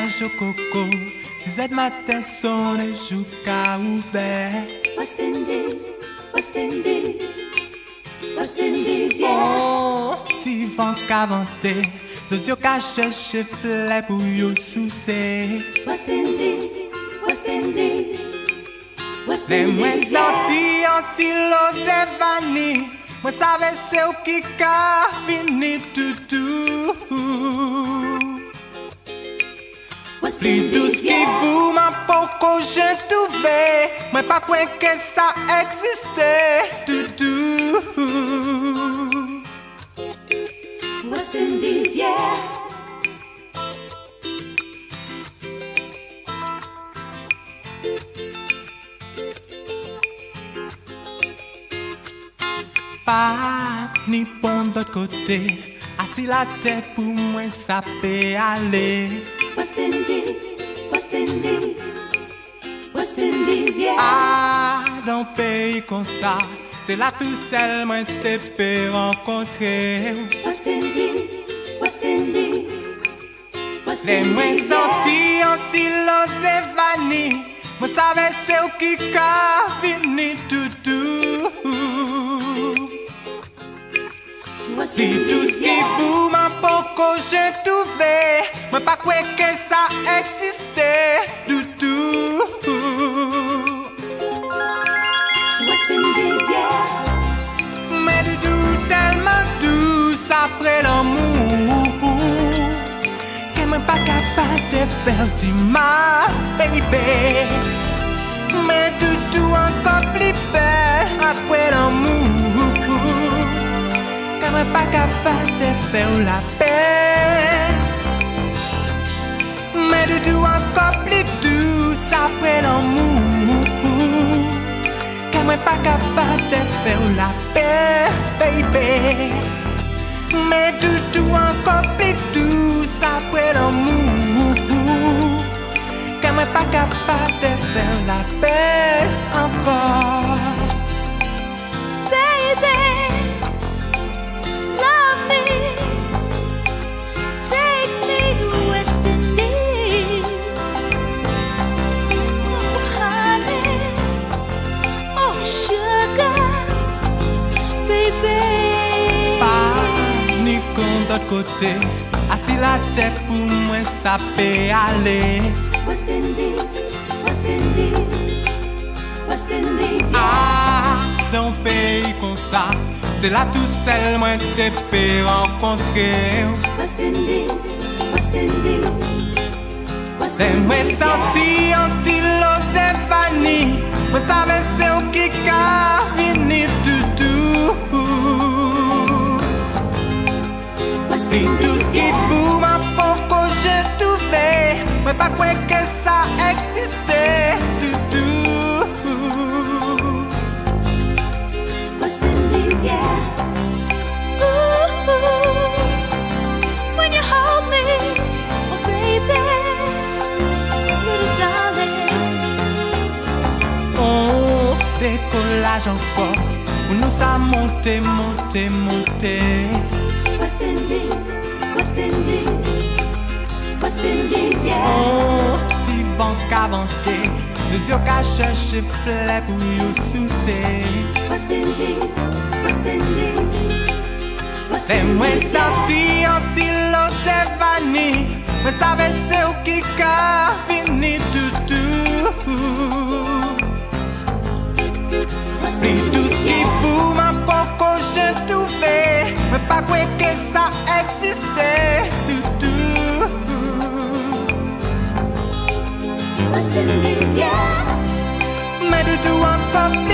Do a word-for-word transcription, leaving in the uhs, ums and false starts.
neige au coco. Six heures de matin sont les Zouk à ouvert. West Indies, West Indies, West Indies, yeah. Oh, ti vent qu'avanté. Socio qu'a cherché fleur pour yo soucer. West Indies, West Indies, West Les Indies, moins yeah. sortis anti-l'eau de vanille. Moi savais c'est où qui qu'a fini tout. West Plus douce Indies, qui yeah. vous m'a poko j'ai trouvé. Mais pas quoi que ça existait tout. West Indies, yeah. Pas ni bon de côté. Assis la tête pour moi ça peut aller. West Indies, West Indies, West Indies, yeah. Ah, dans un pays comme ça, c'est là tout seul moi te peux rencontrer. West Indies, West Indies, West Les moins Indies, yeah. sortis anti-l'eau de vanille. Moi savais c'est où qui qu'a fini tout. West Plus douce Indies, qui yeah. vous m'a poko j'ai trouvé. Moi pas quoi que ça existait tout. West Indies, yeah. Mais du tout tellement douce après l'amour qu'elle m'est pas capable de faire du mal, baby. Mais du tout encore plus belle après l'amour qu'elle m'est pas capable de faire la paix. Mais du tout encore plus douce après l'amour qu'elle m'est pas capable de faire la paix, baby. Mais du tout encore plus douce après l'amour qu'elle m'est pas capable de faire la paix encore. Baby, love me, take me to West Indies. Oh, honey, oh, sugar, baby. Pas ni con d'autre côté. Assis la tête pour moi ça peut aller. West Indies, West Indies, West Indies, yeah. Ah, dans un pays comme ça, c'est là tout seul moi te peux rencontrer. West Indies, West Indies, West Les moins Indies, yeah. sortis anti-l'eau de vanille. Moi savais c'est où qui qu'a fini tout. West Plus douce Indies, qui yeah. vous m'a poko j'ai trouvé. Mais pas quoi que ça existait tout. West Indies, yeah. Ooh, when you hold me, oh baby, little darling. Oh, décollage encore. Pour nous ça monter, monter, monter. West Indies, West Indies, West Indies, yeah. Oh, ti vent qu'avanté. Je yeux qu'à chercher fleur pour you soucer. West Indies, West Indies, West Les moins Indies, yeah. sortis anti-l'eau de vanille. Mais savais c'est où qui qu'a fini tout. West Plus douce Indies, qui yeah. vous m'a poko j'ai trouvé. Mais pas quoi que ça existait tout. West Indies, yeah. Mais du tout encore